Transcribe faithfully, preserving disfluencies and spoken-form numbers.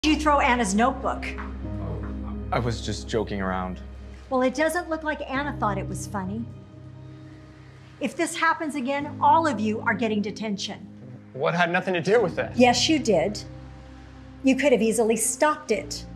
You throw Anna's notebook. I was just joking around. Well, it doesn't look like Anna thought it was funny. If this happens again, all of you are getting detention. What had nothing to do with it? Yes, you did. You could have easily stopped it.